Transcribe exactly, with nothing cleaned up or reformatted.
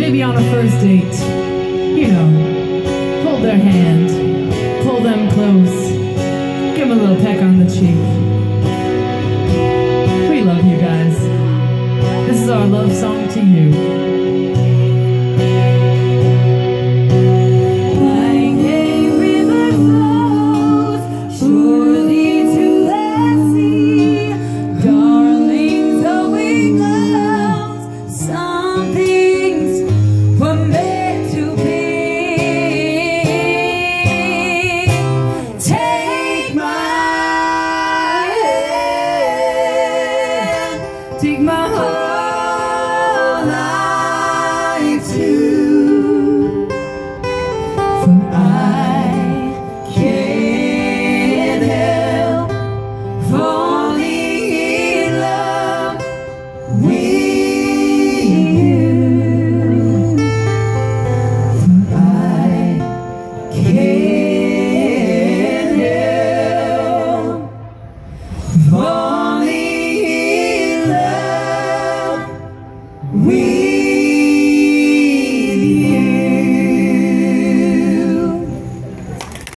maybe on a first date, you know, hold their hand, pull them close, give them a little peck on the cheek. We love you guys. This is our love song to you. Take my whole life too, for I can't help falling in love with you, for I can't help falling